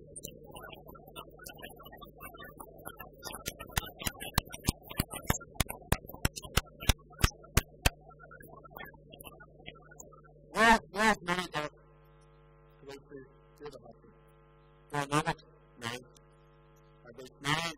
Where's money that goes through the hospital? Dynamics? No. Are they smart?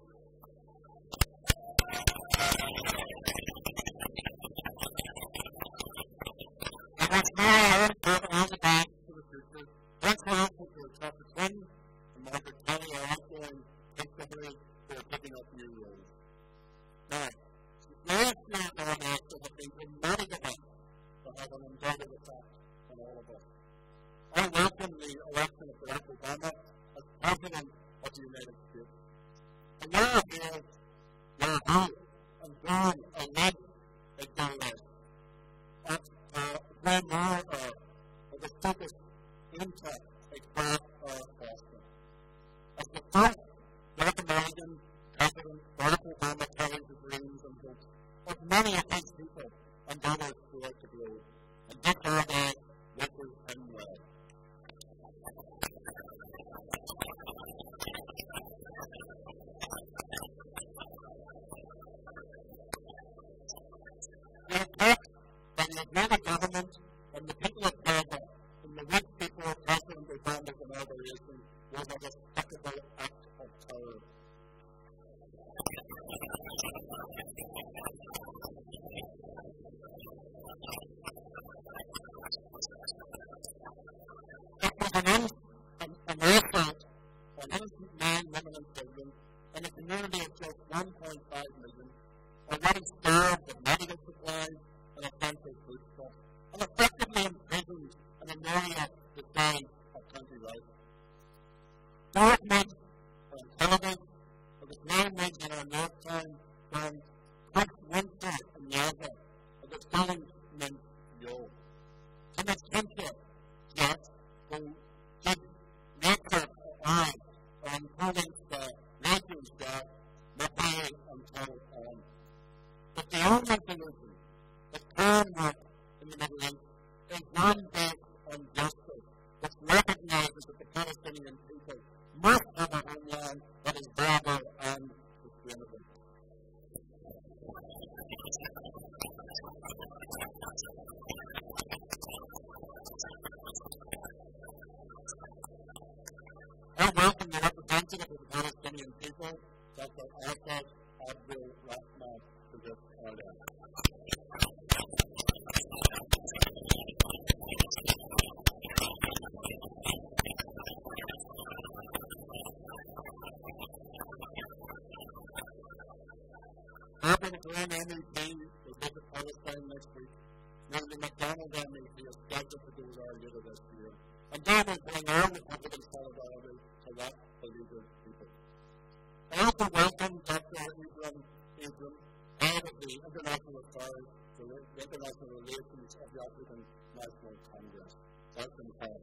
And what's more, I want to all the back to the future. That's what happened to Chapter 10 and Margaret Kelly are also in Pennsylvania who are picking up new roles. Now, last year I want to ask that they will not give up to have an indicted effect on all of us. I welcome the election of Barack Obama as President of the United States. And now here, Yahoo and John are led a direct. One more of the focus into a part of Boston. As the first Black American President, Barack Obama carried the dreams and hopes of many of these people and others throughout the globe. And this are their workers and well. We have talked that the Islamic government and the people of Canada and the rich people of President Obama's inauguration was a despicable act of terror. It was an assault on innocent men, women, and children in a community of just 1.5 million, already starved of medical supplies and essential foodstuffs, and effectively imprisoned in an area the size of County Louth. Dortmund on television, it was now made in our North Town from Chris Winter and Yaga, of the Challenge Mint Yo. And it's Winter, yes, who did record eyes on holding the Racing Star, Mapai, and Total on. But the only solution that can work in the Middle East is one based on justice, which recognizes that the Palestinian people must have a homeland that is viable and sustainable. I welcome the representative of the Palestinian people, Dr. Asad Abdul Rahman, to this area. Urban Green MEP will visit Palestine next week. William McDonald MEP is scheduled to do it later this year. And that will bring all Republican solidarity to that beleaguered people. I also welcome Dr. Ibram, head of the International Affairs, the International Relations of the African National Congress. Welcome, Paul.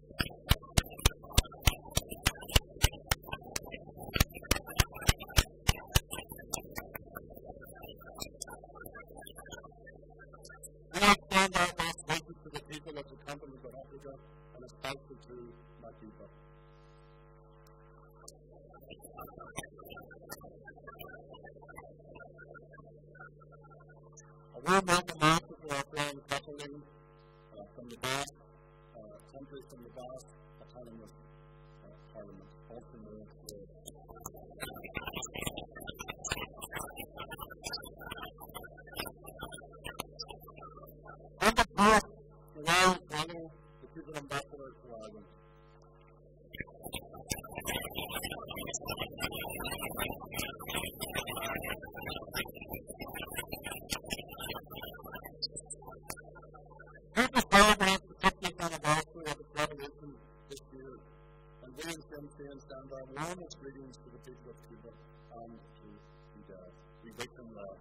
We have stand our last voices to the people of the continent of Africa, and especially to my people. A warm welcome also to our friend Kathleen from the Basque, countries from the Basque Autonomous Parliament, also known as the on the path to Wild Follow, the people ambassador to Ireland. People celebrate the 50th anniversary of its revolution this year, and we in Sinn Féin stand our warmest greetings to the people of Cuba and to Fidel. We wish them well.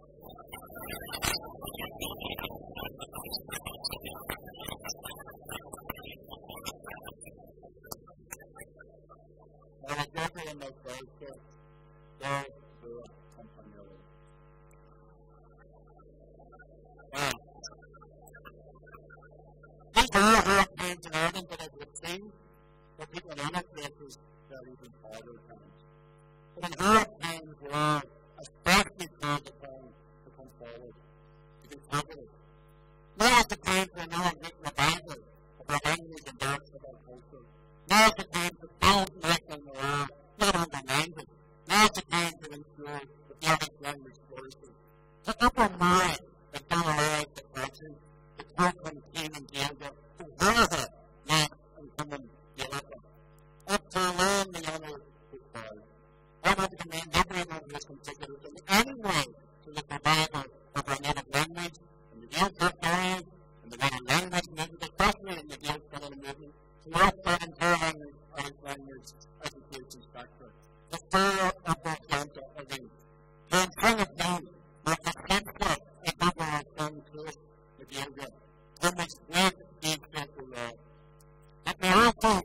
Marajote and los Dolces, todos los compañeros. These are all hurricanes in Ireland that I would sing for people in other places out even harder times. But in hard times, we're especially called upon to come forward, to be positive. Now is the time for another great revival of our language and dance of our culture. Now is the time to build national morale, not undermine it. Now is the time to ensure that the Irish language flourishes. To open mind and analyze the person, the Kirkland team and Gaelga, to further not and common Gaelga. Up to learn the honour required. I want to commend everyone who has contributed in any way to the survival of our native language and the Gaelic historians and the native language movement, especially in the Gaelic Scotland movement, to work for an entire Irish language education sector. The fair of the Santa of the King of Down was the center of overall strong case with Gaelga, from which great deeds to law. Let me also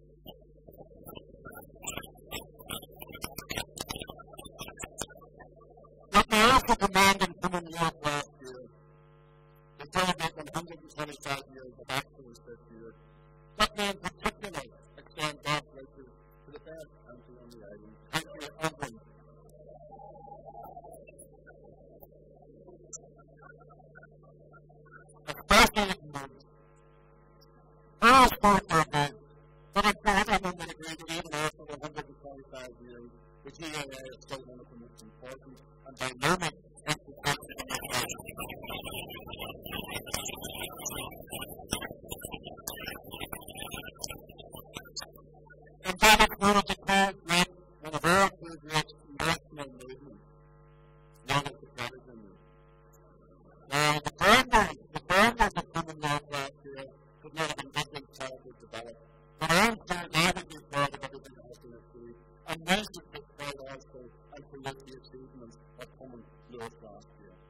command in Common York last year. We celebrate 125 years of excellence this year. Let me in particular extend God's wishes to the best country on the island, country of England. Especially in months. All sports are good, but I'm glad everyone would agree that even after 125 years, the GAA is still one of the most important and dynamic institutions in the country. And that is one of the cause great, one of our great national movements, one of the Protestant movement. Now, the founders of Common York last year could not have envisioned how it would develop. But I am sure they would be proud of everything that has been achieved, and they should take pride also and create the achievements of Common York last year.